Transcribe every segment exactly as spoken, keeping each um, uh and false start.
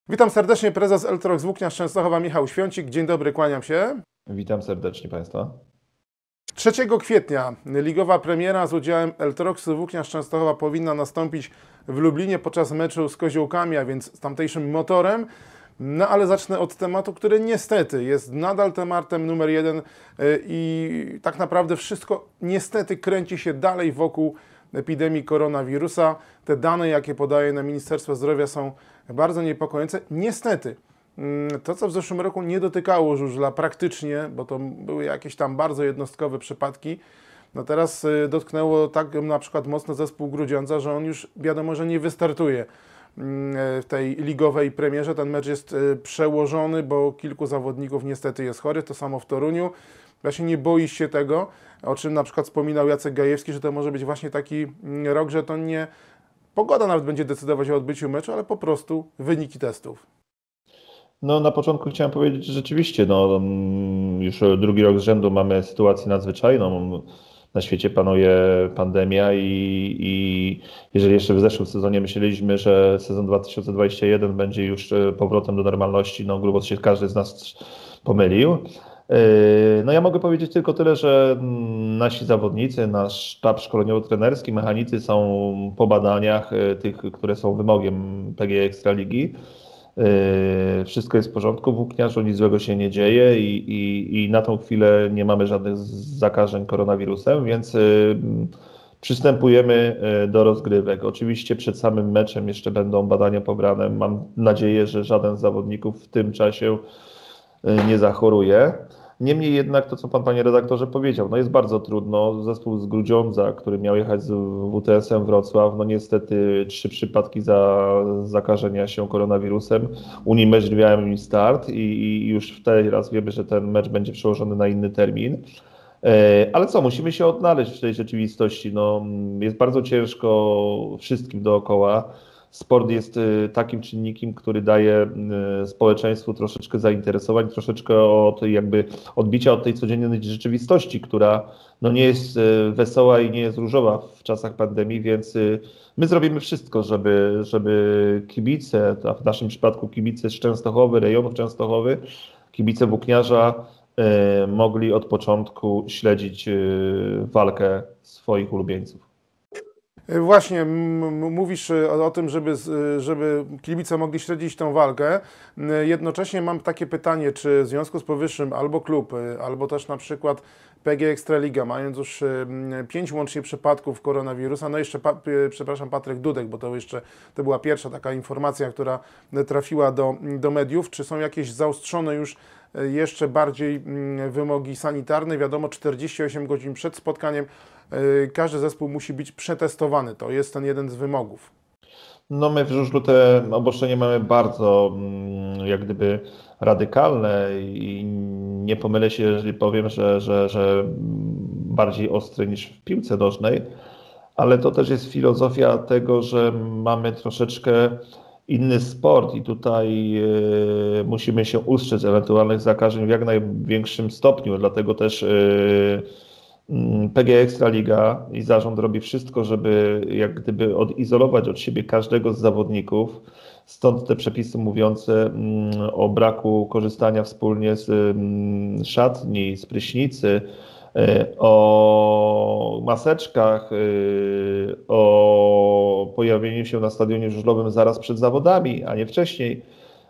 Witam serdecznie, prezes Eltrox Włókniarz Częstochowa Michał Świącik. Dzień dobry, kłaniam się. Witam serdecznie Państwa. trzeciego kwietnia ligowa premiera z udziałem Eltroxu Włókniarz Częstochowa powinna nastąpić w Lublinie podczas meczu z Koziołkami, a więc z tamtejszym Motorem. No ale zacznę od tematu, który niestety jest nadal tematem numer jeden i tak naprawdę wszystko niestety kręci się dalej wokół epidemii koronawirusa. Te dane, jakie podaje nam Ministerstwo Zdrowia, są bardzo niepokojące. Niestety, to co w zeszłym roku nie dotykało żużla praktycznie, bo to były jakieś tam bardzo jednostkowe przypadki, no teraz dotknęło tak na przykład mocno zespół Grudziądza, że on już wiadomo, że nie wystartuje w tej ligowej premierze. Ten mecz jest przełożony, bo kilku zawodników niestety jest chorych, to samo w Toruniu. Właśnie nie boisz się tego, o czym na przykład wspominał Jacek Gajewski, że to może być właśnie taki rok, że to nie pogoda nawet będzie decydować o odbyciu meczu, ale po prostu wyniki testów. No na początku chciałem powiedzieć, że rzeczywiście no, już drugi rok z rzędu mamy sytuację nadzwyczajną. Na świecie panuje pandemia i, i jeżeli jeszcze w zeszłym sezonie myśleliśmy, że sezon dwa tysiące dwudziesty pierwszy będzie już powrotem do normalności, no grubo się każdy z nas pomylił. No ja mogę powiedzieć tylko tyle, że nasi zawodnicy, nasz sztab szkoleniowo-trenerski, mechanicy są po badaniach tych, które są wymogiem P G E Ekstraligi. Wszystko jest w porządku w Włókniarzu, nic złego się nie dzieje i, i, i na tą chwilę nie mamy żadnych zakażeń koronawirusem, więc przystępujemy do rozgrywek. Oczywiście przed samym meczem jeszcze będą badania pobrane. Mam nadzieję, że żaden z zawodników w tym czasie nie zachoruje. Niemniej jednak to, co Pan, Panie redaktorze, powiedział, no jest bardzo trudno. Zespół z Grudziądza, który miał jechać z W T S em Wrocław, no niestety trzy przypadki za, zakażenia się koronawirusem uniemożliwiają im start i, i już teraz wiemy, że ten mecz będzie przełożony na inny termin. Ale co, musimy się odnaleźć w tej rzeczywistości. No, jest bardzo ciężko wszystkim dookoła. Sport jest takim czynnikiem, który daje społeczeństwu troszeczkę zainteresowań, troszeczkę od, jakby odbicia od tej codziennej rzeczywistości, która no nie jest wesoła i nie jest różowa w czasach pandemii, więc my zrobimy wszystko, żeby, żeby kibice, a w naszym przypadku kibice z Częstochowy, rejonów Częstochowy, kibice Włókniarza mogli od początku śledzić walkę swoich ulubieńców. Właśnie, mówisz o tym, żeby, żeby kibice mogli śledzić tę walkę. Jednocześnie mam takie pytanie, czy w związku z powyższym albo klub, albo też na przykład P G E Ekstraliga, mając już pięć łącznie przypadków koronawirusa, no jeszcze, przepraszam, Patryk Dudek, bo to jeszcze to była pierwsza taka informacja, która trafiła do, do mediów, czy są jakieś zaostrzone już jeszcze bardziej wymogi sanitarne? Wiadomo, czterdzieści osiem godzin przed spotkaniem każdy zespół musi być przetestowany. To jest ten jeden z wymogów. No my w żużlu te obostrzenia mamy bardzo jak gdyby radykalne i nie pomylę się, jeżeli powiem, że, że, że bardziej ostre niż w piłce nożnej, ale to też jest filozofia tego, że mamy troszeczkę inny sport i tutaj y, musimy się ustrzec ewentualnych zakażeń w jak największym stopniu, dlatego też y, P G E Ekstraliga i zarząd robi wszystko, żeby jak gdyby odizolować od siebie każdego z zawodników. Stąd te przepisy mówiące o braku korzystania wspólnie z szatni, z prysznicy, o maseczkach, o pojawieniu się na stadionie żużlowym zaraz przed zawodami, a nie wcześniej.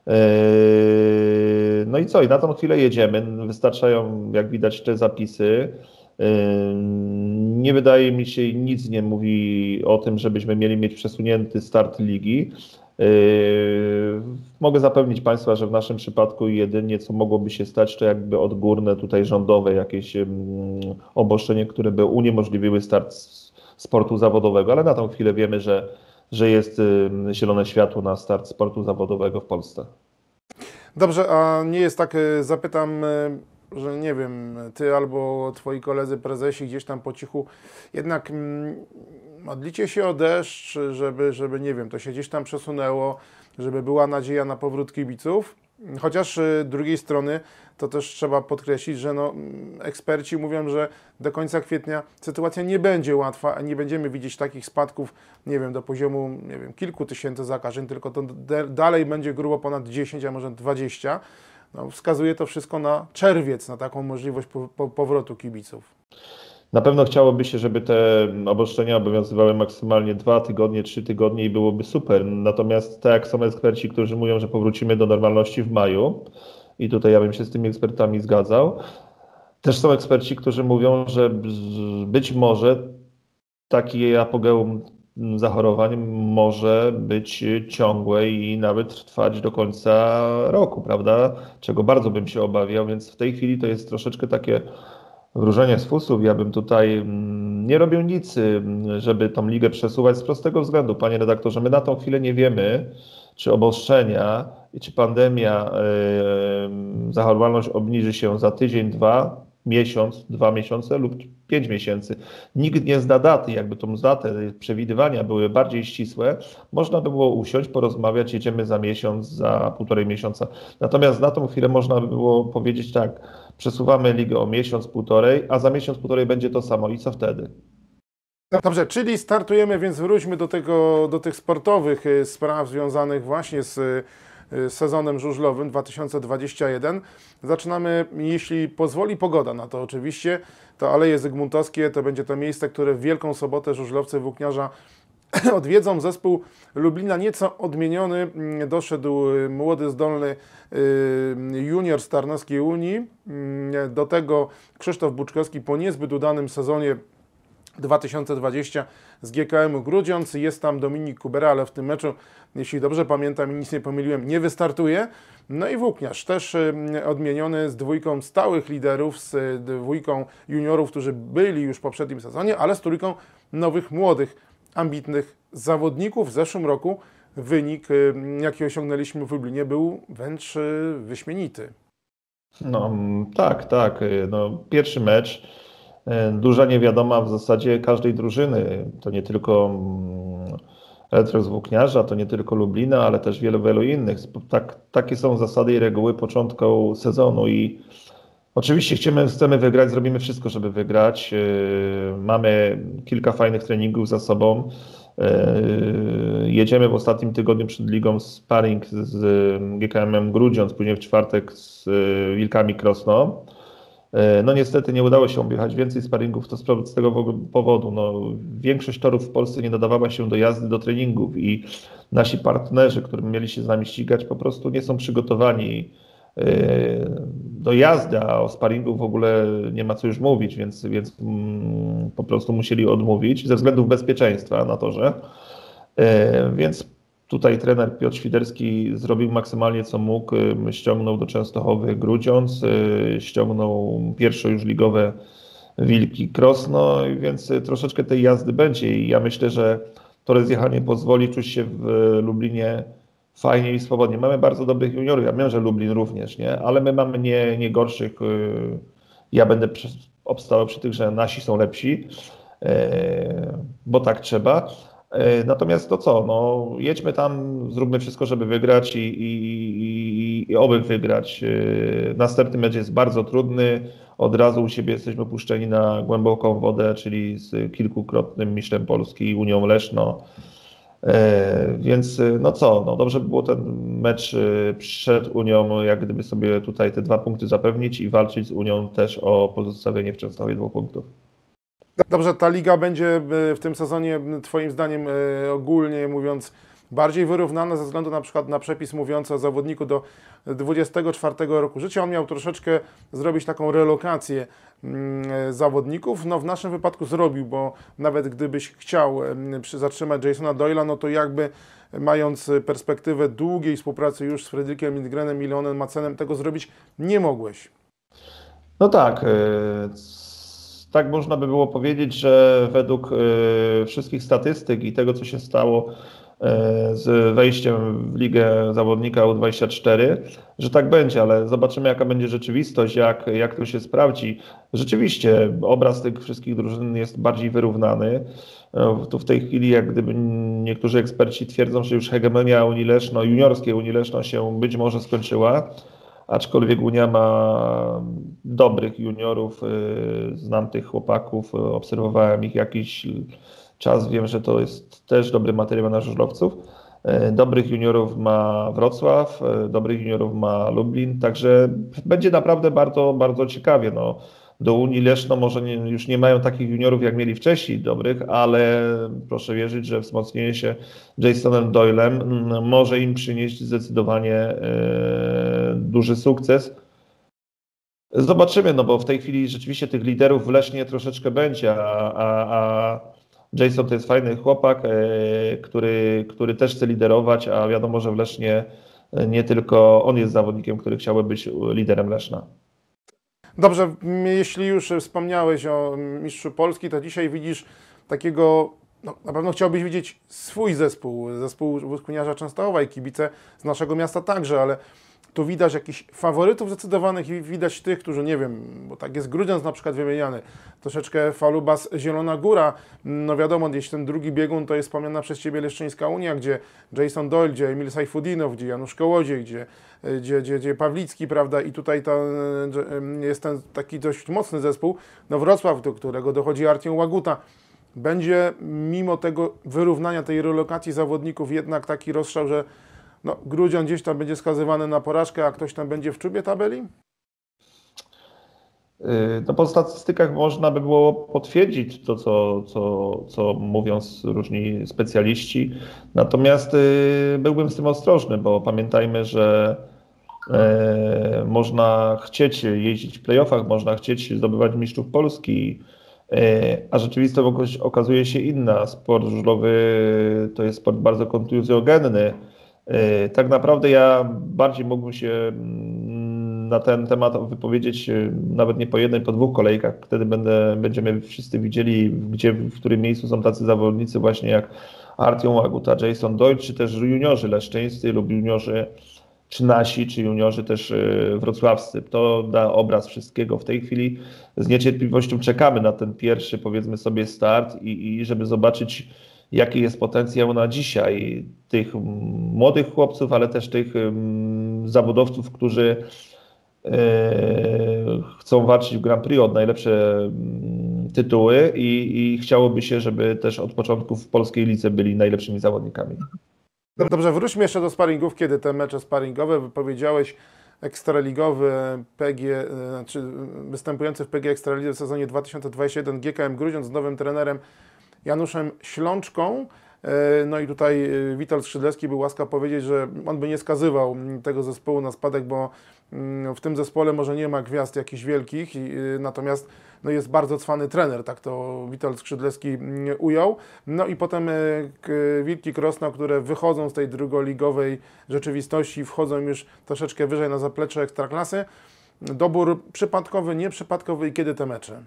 No i co? I na tą chwilę jedziemy. Wystarczają, jak widać, te zapisy. Nie wydaje mi się, nic nie mówi o tym, żebyśmy mieli mieć przesunięty start ligi. Mogę zapewnić Państwa, że w naszym przypadku jedynie co mogłoby się stać, to jakby odgórne tutaj rządowe jakieś obostrzenie, które by uniemożliwiły start sportu zawodowego, ale na tą chwilę wiemy, że, że jest zielone światło na start sportu zawodowego w Polsce. Dobrze, a nie jest tak, zapytam, że nie wiem, Ty albo Twoi koledzy prezesi gdzieś tam po cichu jednak modlicie się o deszcz, żeby, żeby, nie wiem, to się gdzieś tam przesunęło, żeby była nadzieja na powrót kibiców? Chociaż z drugiej strony to też trzeba podkreślić, że no, eksperci mówią, że do końca kwietnia sytuacja nie będzie łatwa, a nie będziemy widzieć takich spadków, nie wiem, do poziomu, nie wiem, kilku tysięcy zakażeń, tylko to dalej będzie grubo ponad dziesięć, a może dwadzieścia. No, wskazuje to wszystko na czerwiec, na taką możliwość po, po, powrotu kibiców. Na pewno chciałoby się, żeby te obostrzenia obowiązywały maksymalnie dwa tygodnie, trzy tygodnie i byłoby super. Natomiast tak jak są eksperci, którzy mówią, że powrócimy do normalności w maju i tutaj ja bym się z tymi ekspertami zgadzał, też są eksperci, którzy mówią, że być może taki apogeum zachorowań może być ciągłe i nawet trwać do końca roku, prawda? Czego bardzo bym się obawiał, więc w tej chwili to jest troszeczkę takie wróżenie z fusów. Ja bym tutaj nie robił nic, żeby tą ligę przesuwać z prostego względu. Panie redaktorze, my na tą chwilę nie wiemy, czy obostrzenia i czy pandemia, yy, zachorowalność obniży się za tydzień, dwa, miesiąc, dwa miesiące lub pięć miesięcy. Nikt nie zna daty, jakby tą datę, przewidywania były bardziej ścisłe, można by było usiąść, porozmawiać, jedziemy za miesiąc, za półtorej miesiąca. Natomiast na tą chwilę można by było powiedzieć tak, przesuwamy ligę o miesiąc, półtorej, a za miesiąc, półtorej będzie to samo i co wtedy? Dobrze, czyli startujemy, więc wróćmy do tego, do tych sportowych spraw związanych właśnie z sezonem żużlowym dwa tysiące dwudziestym pierwszym. Zaczynamy, jeśli pozwoli pogoda na to oczywiście, to Aleje Zygmuntowskie to będzie to miejsce, które w Wielką Sobotę żużlowcy Włókniarza odwiedzą. Zespół Lublina nieco odmieniony. Doszedł młody, zdolny junior z Tarnowskiej Unii. Do tego Krzysztof Buczkowski po niezbyt udanym sezonie dwa tysiące dwudziestym z G K M-u Grudziądz. Jest tam Dominik Kubera, ale w tym meczu, jeśli dobrze pamiętam i nic nie pomyliłem, nie wystartuje. No i Włókniarz też odmieniony z dwójką stałych liderów, z dwójką juniorów, którzy byli już w poprzednim sezonie, ale z trójką nowych, młodych, ambitnych zawodników. W zeszłym roku wynik, jaki osiągnęliśmy w Lublinie, był wręcz wyśmienity. No tak, tak. No, pierwszy mecz, duża niewiadoma w zasadzie każdej drużyny. To nie tylko Eltrox Włókniarza, to nie tylko Lublina, ale też wielu, wielu innych. Tak, takie są zasady i reguły początku sezonu i oczywiście chcemy, chcemy wygrać, zrobimy wszystko, żeby wygrać. Mamy kilka fajnych treningów za sobą. Jedziemy w ostatnim tygodniu przed ligą sparring z G K M-em Grudziądz, później w czwartek z Wilkami Krosno. No niestety nie udało się objechać więcej sparingów, to z tego powodu. No, większość torów w Polsce nie nadawała się do jazdy, do treningów i nasi partnerzy, którym mieli się z nami ścigać, po prostu nie są przygotowani do jazdy, a o sparingu w ogóle nie ma co już mówić, więc, więc po prostu musieli odmówić ze względów bezpieczeństwa na torze. Więc tutaj trener Piotr Świderski zrobił maksymalnie co mógł, ściągnął do Częstochowy Grudziądz, ściągnął pierwsze już ligowe Wilki Krosno, więc troszeczkę tej jazdy będzie i ja myślę, że to rozjechanie pozwoli czuć się w Lublinie fajnie i swobodnie. Mamy bardzo dobrych juniorów, ja wiem, że Lublin również, nie? Ale my mamy nie, nie gorszych. Ja będę obstawał przy tych, że nasi są lepsi, bo tak trzeba. Natomiast to co, no jedźmy tam, zróbmy wszystko, żeby wygrać i, i, i, i oby wygrać. Następny mecz jest bardzo trudny, od razu u siebie jesteśmy puszczeni na głęboką wodę, czyli z kilkukrotnym mistrzem Polski, Unią Leszno. Więc no co, no dobrze by było ten mecz przed Unią, jak gdyby sobie tutaj te dwa punkty zapewnić i walczyć z Unią też o pozostawienie w Częstochowie dwóch punktów. Dobrze, ta liga będzie w tym sezonie twoim zdaniem ogólnie mówiąc bardziej wyrównana ze względu na przykład na przepis mówiący o zawodniku do dwudziestego czwartego roku życia. On miał troszeczkę zrobić taką relokację zawodników. No w naszym wypadku zrobił, bo nawet gdybyś chciał zatrzymać Jasona Doyle'a, no to jakby mając perspektywę długiej współpracy już z Fredrikiem Lindgrenem i Leonem Macenem, tego zrobić nie mogłeś. No tak. Tak można by było powiedzieć, że według wszystkich statystyk i tego, co się stało z wejściem w ligę zawodnika U dwadzieścia cztery, że tak będzie, ale zobaczymy, jaka będzie rzeczywistość, jak, jak to się sprawdzi. Rzeczywiście obraz tych wszystkich drużyn jest bardziej wyrównany. Tu w tej chwili, jak gdyby niektórzy eksperci twierdzą, że już hegemonia Unii Leszno, juniorskiej Unii Leszno się być może skończyła, aczkolwiek Unia ma dobrych juniorów, znam tych chłopaków, obserwowałem ich jakiś czas, wiem, że to jest też dobry materiał na żużlowców. Dobrych juniorów ma Wrocław, dobrych juniorów ma Lublin, także będzie naprawdę bardzo, bardzo ciekawie. No, do Unii Leszno może nie, już nie mają takich juniorów, jak mieli wcześniej dobrych, ale proszę wierzyć, że wzmocnienie się Jasonem Doylem może im przynieść zdecydowanie e, duży sukces. Zobaczymy, no bo w tej chwili rzeczywiście tych liderów w Lesznie troszeczkę będzie, a, a, a Jason to jest fajny chłopak, e, który, który też chce liderować, a wiadomo, że w Lesznie nie tylko on jest zawodnikiem, który chciałby być liderem Leszna. Dobrze, jeśli już wspomniałeś o mistrzu Polski, to dzisiaj widzisz takiego, no, na pewno chciałbyś widzieć swój zespół, zespół Włókniarza Częstochowa i kibice z naszego miasta także, ale tu widać jakichś faworytów zdecydowanych i widać tych, którzy, nie wiem, bo tak jest Grudziądz na przykład wymieniany, troszeczkę Falubas, Zielona Góra, no wiadomo, gdzieś ten drugi biegun to jest wspomniana przez Ciebie Leszczyńska Unia, gdzie Jason Doyle, gdzie Emil Sajfudinow, gdzie Janusz Kołodziej, gdzie, gdzie, gdzie, gdzie Pawlicki, prawda, i tutaj to jest ten taki dość mocny zespół, no Wrocław, do którego dochodzi Artiom Łaguta. Będzie mimo tego wyrównania tej relokacji zawodników jednak taki rozstrzał, że no, Grudziądz gdzieś tam będzie skazywany na porażkę, a ktoś tam będzie w czubie tabeli? No, po statystykach można by było potwierdzić to, co, co, co mówią różni specjaliści. Natomiast y, byłbym z tym ostrożny, bo pamiętajmy, że y, można chcieć jeździć w playoffach, można chcieć zdobywać mistrzów Polski, y, a rzeczywistość okazuje się inna. Sport żużlowy to jest sport bardzo kontuzjogenny. Tak naprawdę ja bardziej mógłbym się na ten temat wypowiedzieć nawet nie po jednej, po dwóch kolejkach. Wtedy będę, będziemy wszyscy widzieli, gdzie, w którym miejscu są tacy zawodnicy właśnie jak Artiom Łaguta, Jason Doyle, czy też juniorzy leszczyńscy lub juniorzy czy nasi, czy juniorzy też wrocławscy. To da obraz wszystkiego. W tej chwili z niecierpliwością czekamy na ten pierwszy, powiedzmy sobie, start i, i żeby zobaczyć, jaki jest potencjał na dzisiaj tych młodych chłopców, ale też tych zawodowców, którzy chcą walczyć w Grand Prix o najlepsze tytuły i, i chciałoby się, żeby też od początku w polskiej lidze byli najlepszymi zawodnikami. Dobrze, wróćmy jeszcze do sparingów. Kiedy te mecze sparingowe? Wypowiedziałeś ekstraligowy P G, znaczy występujący w P G Ekstralidze w sezonie dwa tysiące dwudziestym pierwszym G K M Grudziądz z nowym trenerem Januszem Ślączką. No i tutaj Witold Skrzydlewski był łaskaw powiedzieć, że on by nie skazywał tego zespołu na spadek, bo w tym zespole może nie ma gwiazd jakichś wielkich, natomiast no jest bardzo cwany trener, tak to Witold Skrzydlewski ujął. No i potem Wilki Krosno, które wychodzą z tej drugoligowej rzeczywistości, wchodzą już troszeczkę wyżej na zaplecze Ekstraklasy. Dobór przypadkowy, nieprzypadkowy i kiedy te mecze?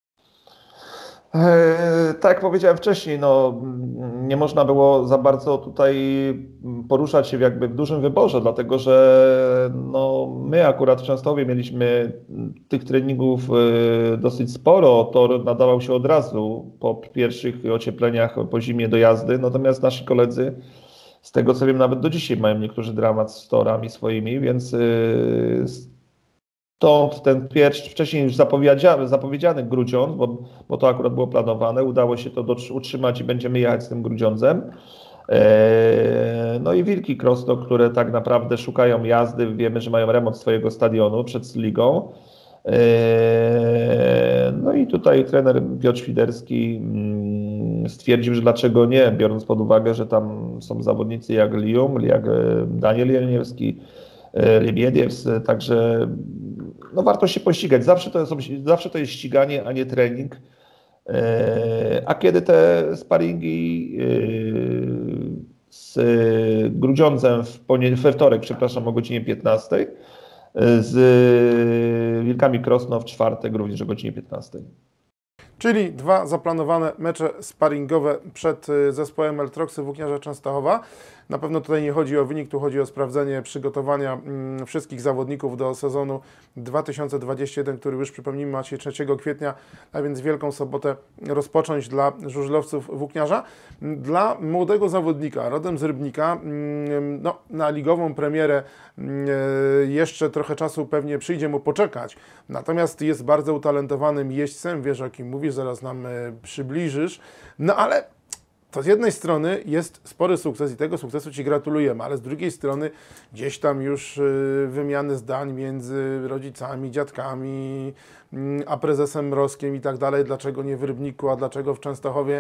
Tak jak powiedziałem wcześniej, no, nie można było za bardzo tutaj poruszać się jakby w dużym wyborze, dlatego że no, my akurat w Częstochowie mieliśmy tych treningów dosyć sporo, tor nadawał się od razu po pierwszych ociepleniach po zimie do jazdy, natomiast nasi koledzy, z tego co wiem, nawet do dzisiaj mają niektórzy dramat z torami swoimi, więc stąd ten pierwszy, wcześniej już zapowiedziany, zapowiedziany Grudziądz, bo, bo to akurat było planowane, udało się to do, utrzymać i będziemy jechać z tym Grudziądzem. No i Wilki Krosno, które tak naprawdę szukają jazdy, wiemy, że mają remont swojego stadionu przed ligą. No i tutaj trener Piotr Świderski stwierdził, że dlaczego nie, biorąc pod uwagę, że tam są zawodnicy jak Lium, jak Daniel Jeleniewski, Liebiedziews, także no warto się pościgać. Zawsze to, jest, zawsze to jest ściganie, a nie trening. A kiedy te sparingi z Grudziądzem w ponie- we wtorek, przepraszam, o godzinie piętnastej, z Wilkami Krosno w czwartek również o godzinie piętnastej. Czyli dwa zaplanowane mecze sparingowe przed zespołem Eltroksy Włókniarza Częstochowa. Na pewno tutaj nie chodzi o wynik, tu chodzi o sprawdzenie przygotowania mm, wszystkich zawodników do sezonu dwa tysiące dwudziestego pierwszego, który już, przypomnijmy, ma się trzeciego kwietnia, a więc Wielką Sobotę rozpocząć dla żużlowców Włókniarza. Dla młodego zawodnika, rodem z Rybnika, mm, no, na ligową premierę mm, jeszcze trochę czasu pewnie przyjdzie mu poczekać. Natomiast jest bardzo utalentowanym jeźdźcem, wiesz o kim mówisz, zaraz nam przybliżysz. No ale to z jednej strony jest spory sukces i tego sukcesu Ci gratulujemy, ale z drugiej strony gdzieś tam już wymiany zdań między rodzicami, dziadkami, a prezesem Mrozkiem i tak dalej. Dlaczego nie w Rybniku, a dlaczego w Częstochowie?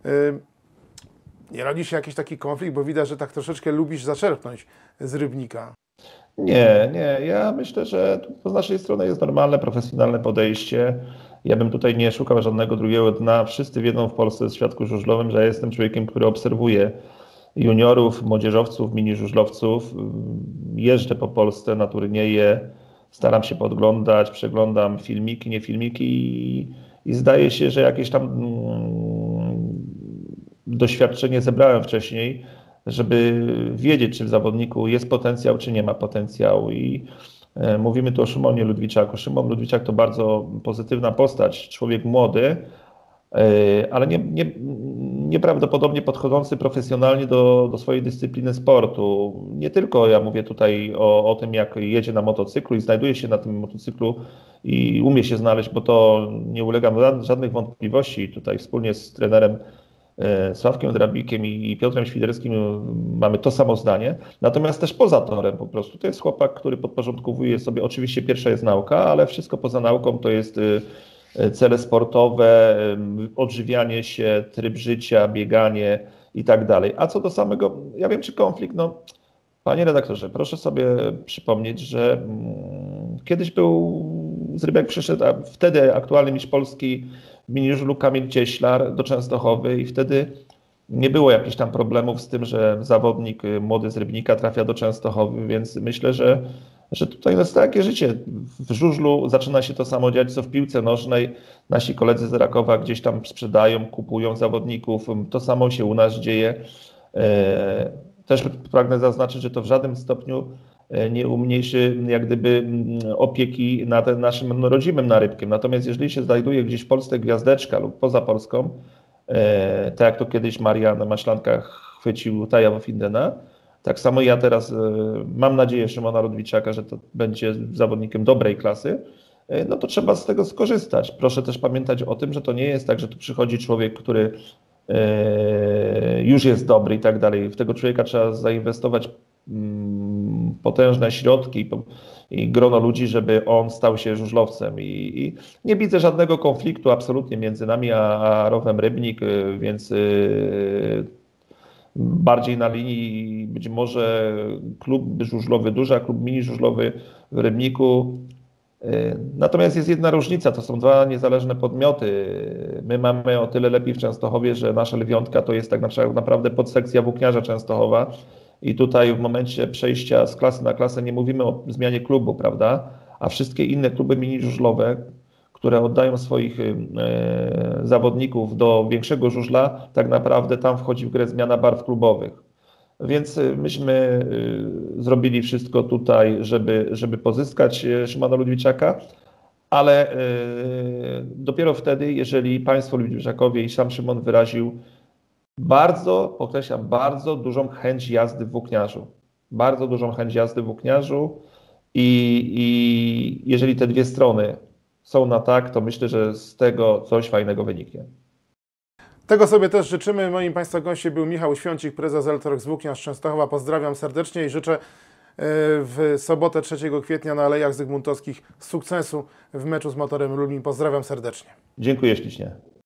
Nie rodzi się jakiś taki konflikt, bo widać, że tak troszeczkę lubisz zaczerpnąć z Rybnika. Nie, nie. Ja myślę, że z naszej strony jest normalne, profesjonalne podejście. Ja bym tutaj nie szukał żadnego drugiego dna. Wszyscy wiedzą w Polsce w świadku żużlowym, że ja jestem człowiekiem, który obserwuje juniorów, młodzieżowców, mini żużlowców. Jeżdżę po Polsce na turnieje, staram się podglądać, przeglądam filmiki, nie filmiki i, i zdaje się, że jakieś tam mm, doświadczenie zebrałem wcześniej, żeby wiedzieć, czy w zawodniku jest potencjał, czy nie ma potencjału. I e, mówimy tu o Szymonie Ludwiczaku. Szymon Ludwiczak to bardzo pozytywna postać, człowiek młody, e, ale nie, nie, nieprawdopodobnie podchodzący profesjonalnie do, do swojej dyscypliny sportu. Nie tylko ja mówię tutaj o, o tym, jak jedzie na motocyklu i znajduje się na tym motocyklu i umie się znaleźć, bo to nie ulega żadnych wątpliwości. Tutaj wspólnie z trenerem Sławkiem Drabikiem i Piotrem Świderskim mamy to samo zdanie, natomiast też poza torem po prostu. To jest chłopak, który podporządkowuje sobie, oczywiście pierwsza jest nauka, ale wszystko poza nauką to jest cele sportowe, odżywianie się, tryb życia, bieganie i tak dalej. A co do samego, ja wiem czy konflikt, no panie redaktorze, proszę sobie przypomnieć, że kiedyś był Zrybek przyszedł, a wtedy aktualny mistrz Polski w miniżulu Kamil Cieślar do Częstochowy i wtedy nie było jakichś tam problemów z tym, że zawodnik młody z Rybnika trafia do Częstochowy, więc myślę, że, że tutaj jest takie życie. W żużlu zaczyna się to samo dziać, co w piłce nożnej. Nasi koledzy z Rakowa gdzieś tam sprzedają, kupują zawodników. To samo się u nas dzieje. Też pragnę zaznaczyć, że to w żadnym stopniu nie umniejszy jak gdyby opieki nad naszym rodzimym narybkiem. Natomiast jeżeli się znajduje gdzieś w Polsce gwiazdeczka lub poza Polską, tak jak to kiedyś Marian Maślanka chwycił Taja Findena, tak samo ja teraz mam nadzieję Szymona Ludwiczaka, że to będzie zawodnikiem dobrej klasy, no to trzeba z tego skorzystać. Proszę też pamiętać o tym, że to nie jest tak, że tu przychodzi człowiek, który już jest dobry i tak dalej. W tego człowieka trzeba zainwestować potężne środki i grono ludzi, żeby on stał się żużlowcem. I, i nie widzę żadnego konfliktu absolutnie między nami a, a Rowem Rybnik, więc y, bardziej na linii być może klub żużlowy duży, a klub mini żużlowy w Rybniku. Y, natomiast jest jedna różnica, to są dwa niezależne podmioty. My mamy o tyle lepiej w Częstochowie, że nasza Lwiątka to jest tak naprawdę podsekcja Włókniarza Częstochowa. I tutaj w momencie przejścia z klasy na klasę nie mówimy o zmianie klubu, prawda? A wszystkie inne kluby mini żużlowe, które oddają swoich e, zawodników do większego żużla, tak naprawdę tam wchodzi w grę zmiana barw klubowych. Więc myśmy e, zrobili wszystko tutaj, żeby, żeby pozyskać Szymona Ludwiczaka, ale e, dopiero wtedy, jeżeli państwo Ludwiczakowie i sam Szymon wyraził bardzo, podkreślam, bardzo dużą chęć jazdy w Włókniarzu. Bardzo dużą chęć jazdy w Włókniarzu i, i jeżeli te dwie strony są na tak, to myślę, że z tego coś fajnego wyniknie. Tego sobie też życzymy. Moim Państwa gościem był Michał Świącik, prezes Eltroks Włókniarz Częstochowa. Pozdrawiam serdecznie i życzę w sobotę trzeciego kwietnia na Alejach Zygmuntowskich sukcesu w meczu z Motorem Lublin. Pozdrawiam serdecznie. Dziękuję ślicznie.